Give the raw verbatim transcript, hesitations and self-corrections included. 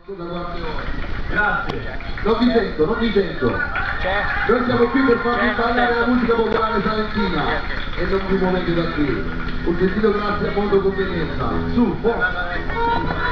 Da qualche ora. Grazie. Non vi sento, non vi sento. Noi siamo qui per farvi ballare la musica popolare salentina e non vi muovete da qui. Un gentile grazie a modo convenienza. Su, forza.